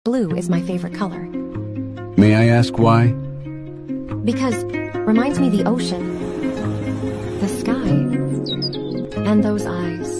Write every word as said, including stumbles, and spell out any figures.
Blue is my favorite color. May I ask why? Because reminds me the ocean, the sky, and those eyes.